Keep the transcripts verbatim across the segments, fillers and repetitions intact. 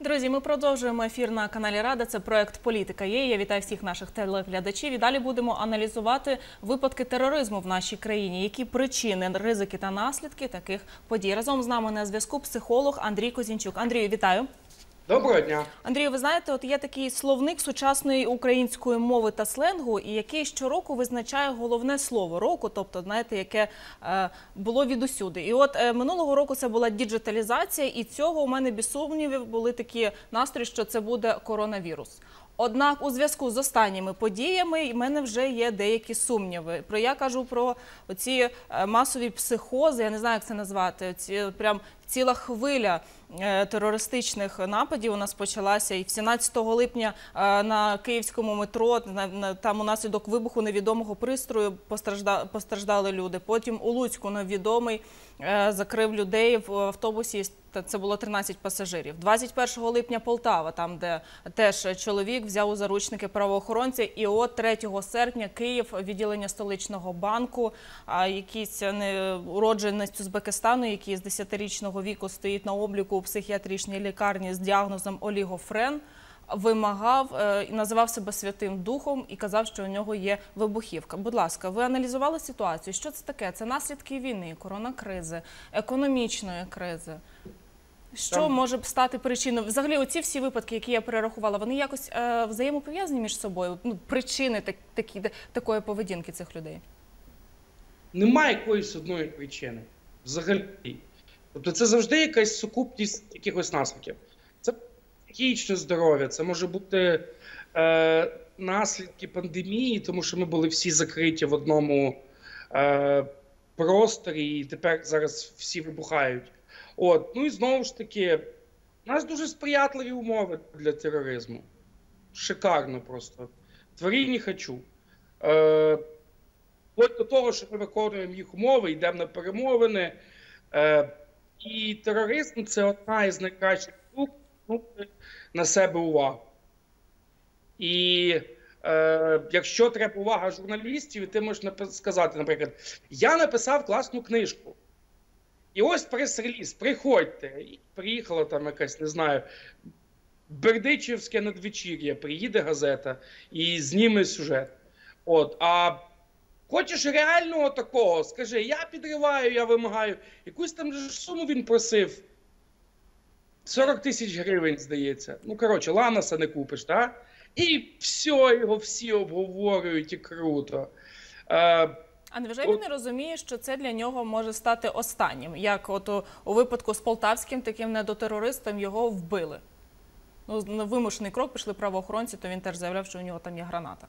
Друзі, ми продовжуємо ефір на каналі Рада. Це проект «Політика є». Я вітаю всіх наших телеглядачів. І далі будемо аналізувати випадки тероризму в нашій країні. Які причини, ризики та наслідки таких подій. Разом з нами на зв'язку психолог Андрій Козінчук. Андрію, вітаю. Доброго дня. Андрію, ви знаєте, от є такий словник сучасної української мови та сленгу, і який щороку визначає головне слово року, тобто, знаєте, яке е, було відусюди. І от е, минулого року це була діджиталізація, і цього у мене без сумнівів були такі настрої, що це буде коронавірус. Однак у зв'язку з останніми подіями в мене вже є деякі сумніви. Про я кажу про оці масові психози, я не знаю, як це назвати, ці, прям ціла хвиля терористичних нападів у нас почалася. І сімнадцятого липня на київському метро, там унаслідок вибуху невідомого пристрою постраждали, постраждали люди. Потім у Луцьку невідомий закрив людей в автобусі, це було тринадцять пасажирів. двадцять першого липня Полтава, там де теж чоловік взяв у заручники правоохоронця. І от третього серпня Київ, відділення столичного банку, якийсь уродженець Узбекистану, який з десятирічного віку стоїть на обліку у психіатричній лікарні з діагнозом олігофрен, вимагав і називав себе Святим Духом і казав, що у нього є вибухівка. Будь ласка, ви аналізували ситуацію? Що це таке? Це наслідки війни, коронакризи, економічної кризи? Що Там... може б стати причиною? Взагалі, оці всі випадки, які я перерахувала, вони якось е, взаємопов'язані між собою? Ну, причини так, такі, такої поведінки цих людей? Немає якоїсь одної причини. Взагалі. Тобто це завжди якась сукупність якихось наслідків. Це психічне здоров'я, це може бути е, наслідки пандемії, тому що ми були всі закриті в одному е, просторі, і тепер зараз всі вибухають. От, ну і знову ж таки, у нас дуже сприятливі умови для тероризму. Шикарно просто. Творінь не хочу. Е, Вплоть до того, що ми виконуємо їх умови, йдемо на перемовини. Е, і тероризм – це одна із найкращих штук, ну, на себе увагу. І е, якщо треба увага журналістів, ти можеш сказати, наприклад, я написав класну книжку. І ось прес-реліз, приходьте. І приїхала там якась, не знаю, Бердичівське надвечір'я, приїде газета і зніме сюжет. От, а хочеш реального такого, скажи, я підриваю, я вимагаю. Якусь там суму він просив. сорок тисяч гривень, здається. Ну, коротше, Ланоса не купиш, так? І все, його всі обговорюють, і круто. Е, А невже він не розуміє, що це для нього може стати останнім? Як от у, у випадку з полтавським таким недотерористом його вбили. Ну, на вимушений крок пішли правоохоронці, то він теж заявляв, що у нього там є граната.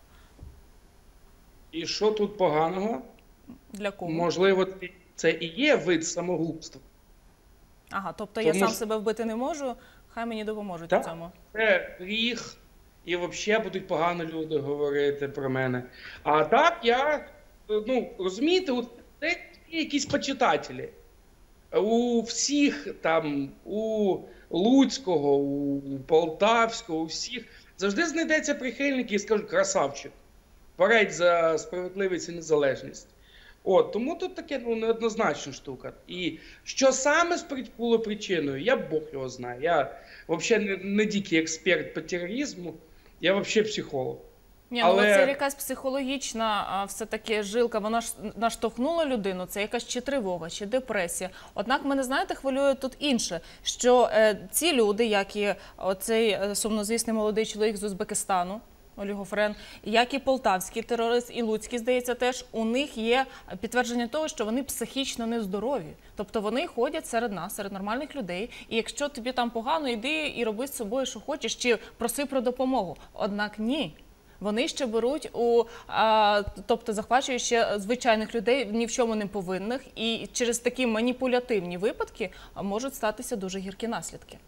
І що тут поганого? Для кого? Можливо, це і є вид самогубства. Ага, тобто Тому я сам що... себе вбити не можу, хай мені допоможуть так, у цьому. Це гріх, і взагалі будуть погано люди говорити про мене. А так я... Ну, розумієте, от це якісь почитателі. У всіх там, у Луцького, у Полтавського, у всіх завжди знайдеться прихильники і скажуть: красавчик, бороть за справедливість і незалежність. От, тому тут таке, ну, неоднозначна штука. І що саме було причиною, я Бог його знає. Я взагалі не, не дикий експерт по тероризму, я взагалі психолог. Ні, ну Але... це якась психологічна все-таки жилка, вона ж наштовхнула людину, це якась чи тривога, чи депресія. Однак мене, знаєте, хвилює тут інше, що е, ці люди, як і оцей сумнозвісний молодий чоловік з Узбекистану, олігофрен, як і полтавський терорист, і луцький, здається, теж, у них є підтвердження того, що вони психічно нездорові. Тобто вони ходять серед нас, серед нормальних людей, і якщо тобі там погано, йди і роби з собою, що хочеш, чи проси про допомогу. Однак ні. Вони ще беруть, у, а, тобто захвачують ще звичайних людей, ні в чому не повинних, і через такі маніпулятивні випадки можуть статися дуже гіркі наслідки.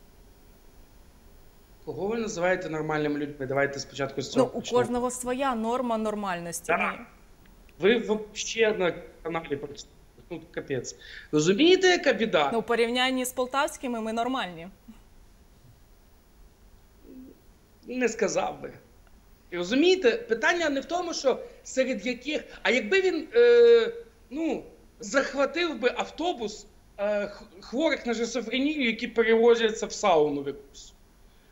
Кого ви називаєте нормальними людьми? Давайте спочатку з цього Ну, у кожного своя норма нормальності. Так. Ви взагалі на каналі працюєте. Ну, капець. Розумієте, яка біда? Ну, у порівнянні з полтавськими ми нормальні. Не сказав би. І розумієте, питання не в тому, що серед яких... А якби він, е, ну, захватив би автобус е, хворих на шизофренію, які перевозяться в сауну в якусь.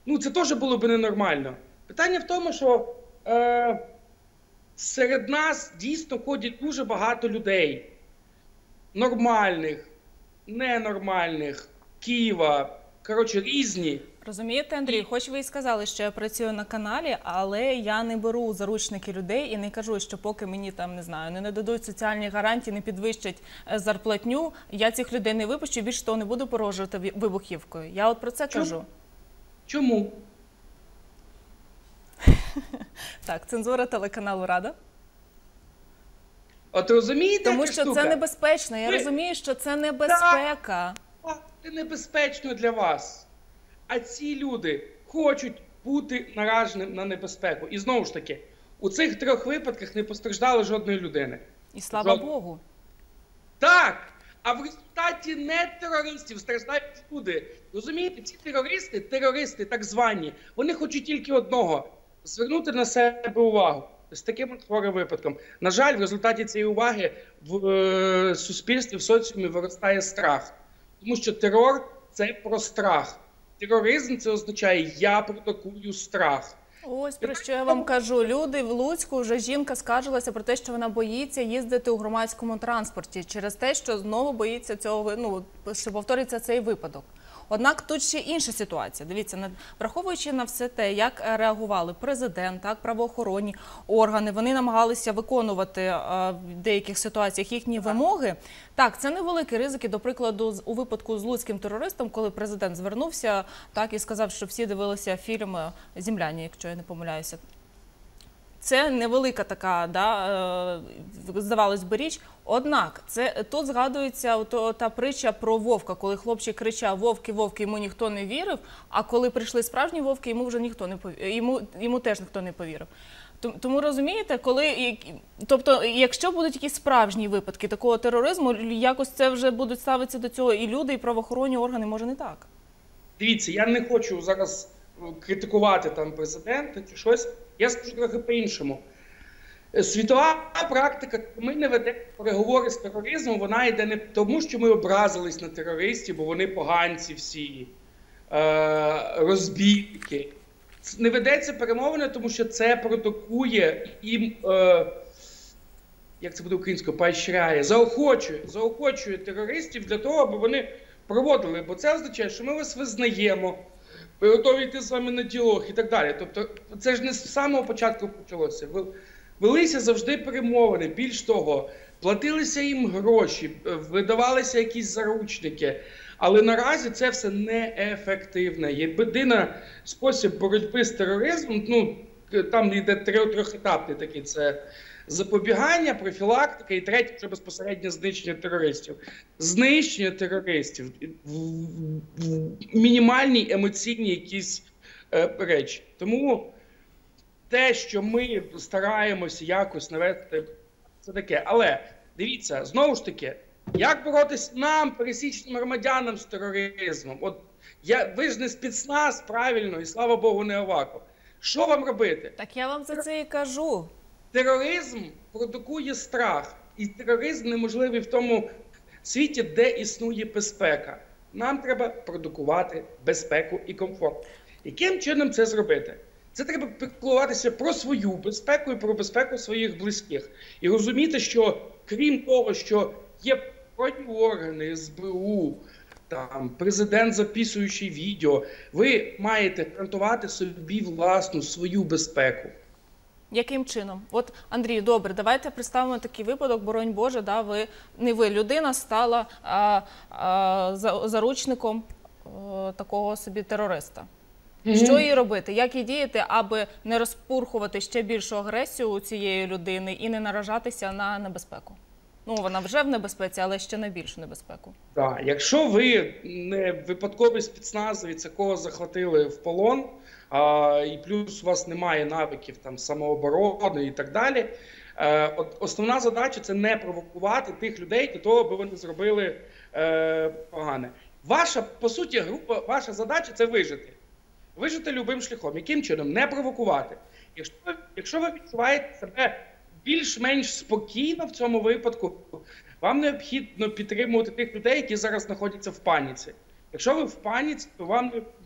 ну це теж було б ненормально. Питання в тому, що е, серед нас дійсно ходять дуже багато людей. Нормальних, ненормальних, Києва, коротше, різні. Розумієте, Андрій, хоч ви і сказали, що я працюю на каналі, але я не беру у заручники людей і не кажу, що поки мені там, не знаю, не нададуть соціальні гарантії, не підвищать е, зарплатню, я цих людей не випущу, більше того, не буду погрожувати ві- вибухівкою. Я от про це Чому? кажу. Чому? Так, цензура телеканалу Рада. От розумієте, Тому яка що штука? це небезпечно. Я Ви- розумію, що це небезпека. А, Це небезпечно для вас. А ці люди хочуть бути нараженим на небезпеку. І знову ж таки, у цих трьох випадках не постраждало жодної людини. І слава Жод- Богу. Так! А в результаті не терористів страждають люди. Розумієте, ці терористи, терористи так звані, вони хочуть тільки одного – звернути на себе увагу. З таким от хворим випадком. На жаль, в результаті цієї уваги в е, суспільстві, в соціумі виростає страх. Тому що терор – це про страх. Тероризм – це означає «я продукую страх». Ось про що я вам кажу. Люди в Луцьку, вже жінка скаржилася про те, що вона боїться їздити у громадському транспорті через те, що знову боїться цього, ну, що повториться цей випадок. Однак тут ще інша ситуація. Дивіться, на- враховуючи на все те, як реагували президент, так, правоохоронні органи, вони намагалися виконувати е, в деяких ситуаціях їхні вимоги. Так, це невеликі ризики, до прикладу, з- у випадку з луцьким терористом, коли президент звернувся так і сказав, що всі дивилися фільм «Земляні», якщо я не помиляюся. Це невелика така, да, е, здавалось би, річ. Однак, це, тут згадується ото, та притча про вовка, коли хлопчик кричав «Вовки, вовки», йому ніхто не вірив, а коли прийшли справжні вовки, йому вже ніхто не повірив, йому, йому теж ніхто не повірив. Тому, тому розумієте, коли, тобто, якщо будуть якісь справжні випадки такого тероризму, якось це вже будуть ставитися до цього і люди, і правоохоронні органи, може не так. Дивіться, я не хочу зараз критикувати там президента чи щось. Я скажу трохи по-іншому. Світова практика, ми не ведемо переговори з тероризмом, вона йде не тому, що ми образились на терористів, бо вони поганці всі, е, розбійники. Не ведеться перемовини, тому що це продукує їм, е, як це буде українською, поощряє, заохочує, заохочує терористів для того, аби вони проводили, бо це означає, що ми вас визнаємо, ви готові йти з вами на діалог і так далі. Тобто це ж не з самого початку почалося. Велися завжди перемовини, більш того, платилися їм гроші, видавалися якісь заручники. Але наразі це все неефективне. Єдиний спосіб боротьби з тероризмом, ну, там йде трьохетапний такий, це запобігання, профілактика і третє – це безпосередньо знищення терористів. Знищення терористів, мінімальні емоційні якісь е, речі. Тому те, що ми стараємося якось навести, це таке. Але, дивіться, знову ж таки, як боротись нам, пересічним громадянам, з тероризмом? От я, ви ж не спецназ, правильно, і слава Богу, не Аваков. Що вам робити? Так я вам за це і кажу. Тероризм продукує страх. І тероризм неможливий в тому світі, де існує безпека. Нам треба продукувати безпеку і комфорт. Яким чином це зробити? Це треба піклуватися про свою безпеку і про безпеку своїх близьких. І розуміти, що крім того, що є правоохоронні органи, ес бе у, там, президент, записуючий відео, ви маєте гарантувати собі власну свою безпеку. Яким чином? От, Андрій, добре, давайте представимо такий випадок, боронь Боже, да, ви, не ви, людина стала а, а, за, заручником а, такого собі терориста. Mm-hmm. Що їй робити? Як їй діяти, аби не розпурхувати ще більшу агресію у цієї людини і не наражатися на небезпеку? Ну, вона вже в небезпеці, але ще на більшу небезпеку. Так, якщо ви не випадковий спецназовець, якого захватили в полон, а, і плюс у вас немає навиків там самооборони і так далі, е, от основна задача – це не провокувати тих людей для того, аби вони зробили е, погане. Ваша, по суті, група, ваша задача – це вижити. Вижити любим шляхом. Яким чином? Не провокувати. Якщо ви, якщо ви відчуваєте себе більш-менш спокійно в цьому випадку, вам необхідно підтримувати тих людей, які зараз знаходяться в паніці. Якщо ви в паніці, то вам, ну,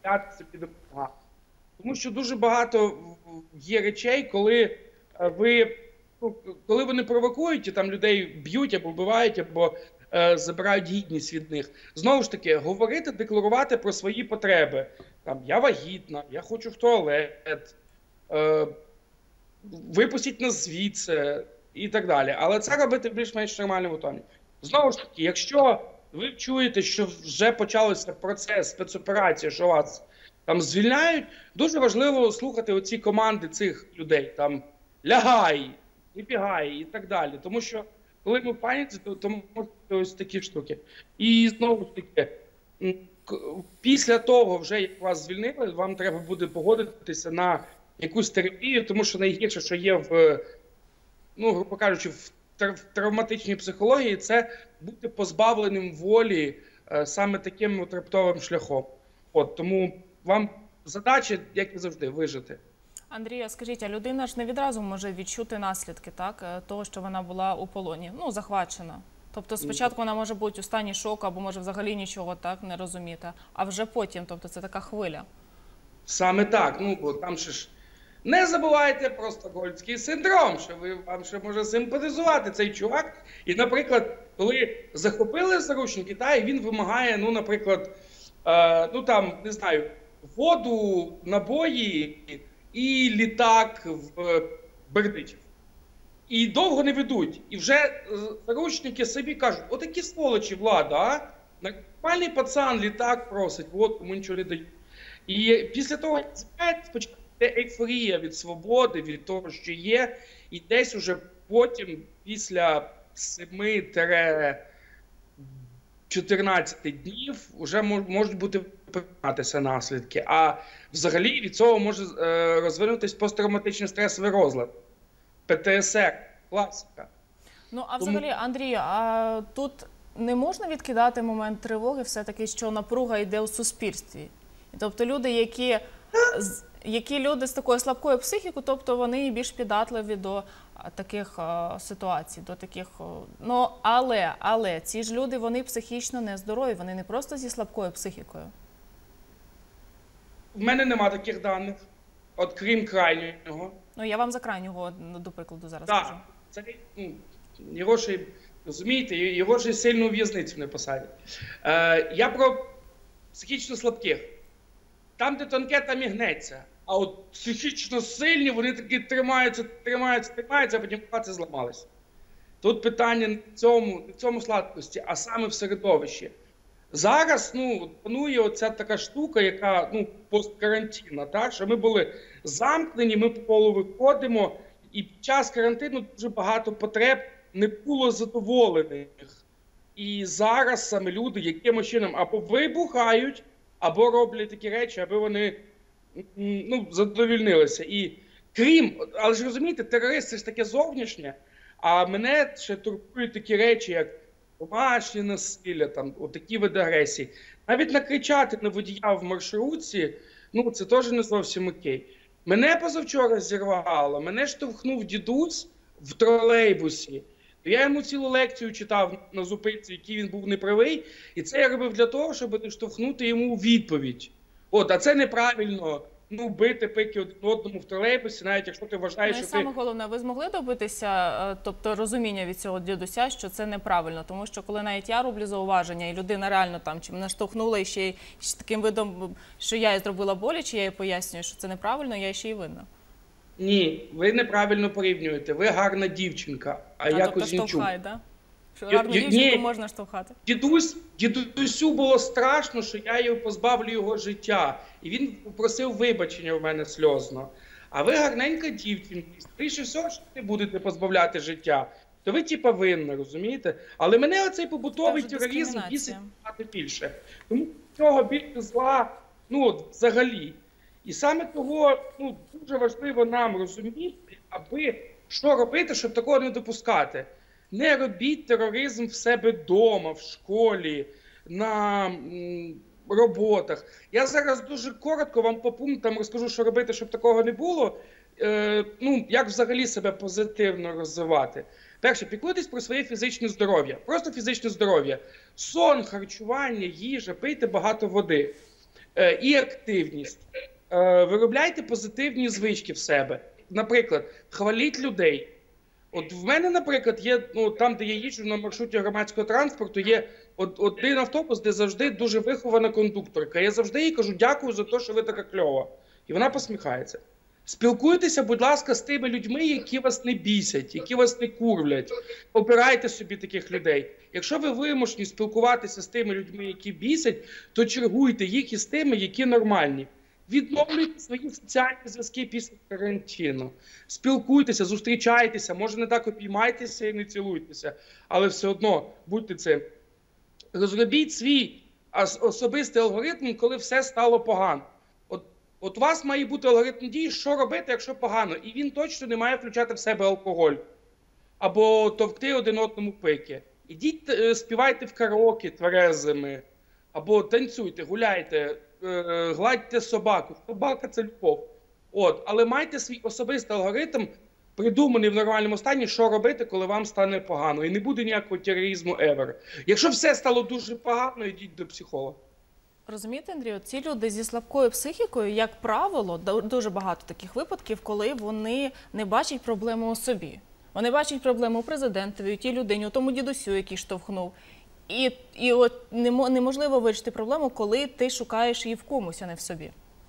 боятися собі допомагати. Тому що дуже багато є речей, коли ви, ну, коли вони провокують і там людей б'ють або вбивають, або е, забирають гідність від них. Знову ж таки, говорити, декларувати про свої потреби. Там, я вагітна, я хочу в туалет, е, випустіть нас звідси і так далі. Але це робити в більш-менш нормальному тоні. Знову ж таки, якщо ви чуєте, що вже почався процес спецоперації, що вас там звільняють, дуже важливо слухати оці команди цих людей, там, лягай, не бігай і так далі. Тому що, коли ми в паніці, то, то можуть бути ось такі штуки. І знову ж таки, після того, вже як вас звільнили, вам треба буде погодитися на якусь терапію, тому що найгірше, що є в, ну, грубо кажучи, в травматичній психології, це бути позбавленим волі е, саме таким от раптовим шляхом. От, тому вам задача, як і завжди, вижити. Андрія, скажіть, а людина ж не відразу може відчути наслідки, так, того, що вона була у полоні, ну, захвачена. Тобто спочатку вона може бути у стані шоку, або може взагалі нічого так не розуміти, а вже потім, тобто це така хвиля. Саме так, ну, бо там ще ж не забувайте про стокгольмський синдром, що ви, вам ще може симпатизувати цей чувак. І, наприклад, коли захопили заручники, та, і він вимагає, ну, наприклад, е, ну, там, не знаю, воду, набої і літак в Бердичів. І довго не ведуть. І вже заручники собі кажуть, отакі сволочі влада, а? Нормальний пацан літак просить, от кому нічого не дають. І після того, як спочатку ейфорія від свободи, від того, що є, і десь уже потім, після семи-чотирнадцяти днів, вже можуть бути прийматися наслідки. А взагалі від цього може е, розвинутися посттравматичний стресовий розлад. Пе Те Ес Ер, класика. Ну, а взагалі, Андрію, а тут не можна відкидати момент тривоги все-таки, що напруга йде у суспільстві? Тобто люди, які, які люди з такою слабкою психікою, тобто вони більш піддатливі до таких а, ситуацій, до таких, ну, але, але ці ж люди, вони психічно нездорові, вони не просто зі слабкою психікою. В мене нема таких даних, от крім крайнього. Ну, я вам за крайнього, до прикладу, зараз так, скажу. Це, ну, його ж, розумієте, його ж сильно у в'язницю не посадять. Е, я про психічно слабких. Там, де тонке, там і гнеться. А от психічно сильні, вони такі тримаються, тримаються, тримаються, а потім це зламалися. Тут питання не в цьому, не в цьому сладкості, а саме в середовищі. Зараз, ну, панує оця така штука, яка, ну, посткарантинна, так, що ми були замкнені, ми по колу виходимо, і під час карантину дуже багато потреб не було задоволених. І зараз саме люди якимось чином або вибухають, або роблять такі речі, аби вони, ну, задовольнилися. І крім, але ж розумієте, терорист – це ж таке зовнішнє, а мене ще турбують такі речі, як домашнє насилля, там, отакі види агресії. Навіть накричати на водія в маршрутці, ну, це теж не зовсім окей. Мене позавчора зірвало, мене штовхнув дідусь в тролейбусі. Я йому цілу лекцію читав на зупинці, який він був неправий, і це я робив для того, щоб не штовхнути йому у відповідь. От, а це неправильно, ну, бити пики один одному в тролейбусі, навіть якщо ти вважаєш, ну, що саме ти... головне, ви змогли добитися, тобто, розуміння від цього дідуся, що це неправильно? Тому що коли навіть я роблю зауваження, і людина реально там чи мене штовхнула, і ще, ще таким видом, що я їй зробила боляче, я їй пояснюю, що це неправильно, я ще й винна. Ні, ви неправильно порівнюєте. Ви гарна дівчинка, а, а я тобто Кузьмічук. штовхай, да? Що гарну дівчинку можна штовхати? Дідусь, дідусю було страшно, що я його позбавлю його життя. І він попросив вибачення в мене сльозно. А ви гарненька дівчинка, скоріше всього, що не будете позбавляти життя. То ви типа винна, розумієте? Але мене оцей побутовий тероризм бісить багато більше. Тому цього більше зла, ну, от, взагалі. І саме того, ну, дуже важливо нам розуміти, аби що робити, щоб такого не допускати. Не робіть тероризм в себе вдома, в школі, на м, роботах. Я зараз дуже коротко вам по пунктам розкажу, що робити, щоб такого не було. Е, ну, як взагалі себе позитивно розвивати. Перше, піклуйтесь про своє фізичне здоров'я. Просто фізичне здоров'я. Сон, харчування, їжа, пийте багато води. е, і активність. Е, виробляйте позитивні звички в себе. Наприклад, хваліть людей. От в мене, наприклад, є, ну, там, де я їжджу на маршруті громадського транспорту, є от, один автобус, де завжди дуже вихована кондукторка. Я завжди їй кажу, дякую за те, що ви така кльова. І вона посміхається. Спілкуйтеся, будь ласка, з тими людьми, які вас не бісять, які вас не курвлять. Обирайте собі таких людей. Якщо ви вимушені спілкуватися з тими людьми, які бісять, то чергуйте їх із тими, які нормальні. Відновлюйте свої соціальні зв'язки після карантину. Спілкуйтеся, зустрічайтеся, може не так обіймайтеся і не цілуйтеся, але все одно будьте цим. Розробіть свій особистий алгоритм, коли все стало погано. От, от у вас має бути алгоритм дій, що робити, якщо погано. І він точно не має включати в себе алкоголь. Або товкти один одному пики. Ідіть, співайте в караоке тверезими. Або танцюйте, гуляйте, гладьте собаку. Собака – це любов. От. Але майте свій особистий алгоритм, придуманий в нормальному стані, що робити, коли вам стане погано. І не буде ніякого тероризму ever. Якщо все стало дуже погано, йдіть до психолога. Розумієте, Андрію, ці люди зі слабкою психікою, як правило, дуже багато таких випадків, коли вони не бачать проблему у собі. Вони бачать проблему у президентові, у тій людині, у тому дідусю, який штовхнув. І, і от неможливо вирішити проблему, коли ти шукаєш її в комусь, а не в собі.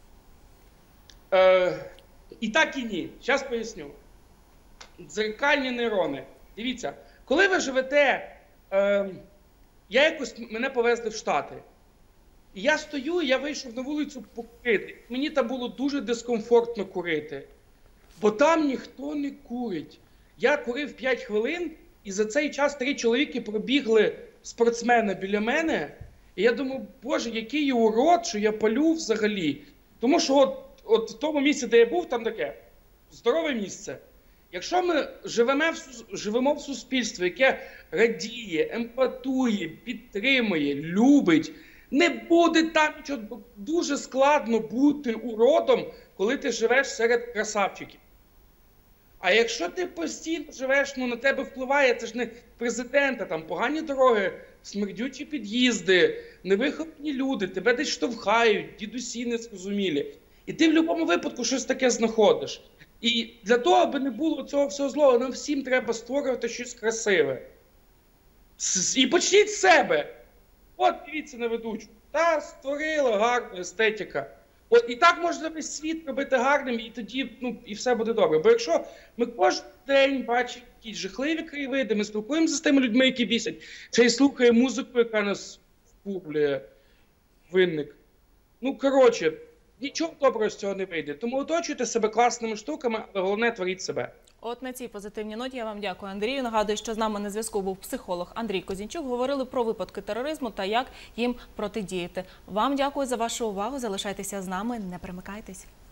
Е, і так, і ні. Зараз поясню. Дзеркальні нейрони. Дивіться, коли ви живете, е, я якось, мене повезли в Штати. І я стою, я вийшов на вулицю покурити. Мені там було дуже дискомфортно курити. Бо там ніхто не курить. Я курив п'ять хвилин, і за цей час три чоловіки пробігли спортсмена біля мене. І я думаю, боже, який я урод, що я палю взагалі. Тому що от, от в тому місці, де я був, там таке здорове місце. Якщо ми живемо в, живемо в суспільстві, яке радіє, емпатує, підтримує, любить, не буде там нічого. Дуже складно бути уродом, коли ти живеш серед красавчиків. А якщо ти постійно живеш, ну на тебе впливає, це ж не президента, там погані дороги, смердючі під'їзди, невиховані люди, тебе десь штовхають, дідусі незрозумілі. І ти в будь-якому випадку щось таке знаходиш. І для того, аби не було цього всього злого, нам всім треба створювати щось красиве. І почніть з себе. От, дивіться на ведучу. Та, створила гарна естетика. От, і так можна весь світ робити гарним, і тоді, ну, і все буде добре. Бо якщо ми кожен день бачимо якісь жахливі краєвиди, ми спілкуємося з тими людьми, які бісять, чи й слухає музику, яка нас впублює, винник. Ну, коротше, нічого доброго з цього не вийде. Тому оточуйте себе класними штуками, але головне – творіть себе. От на цій позитивній ноті я вам дякую, Андрію. Нагадую, що з нами на зв'язку був психолог Андрій Козінчук. Говорили про випадки тероризму та як їм протидіяти. Вам дякую за вашу увагу. Залишайтеся з нами, не перемикайтесь.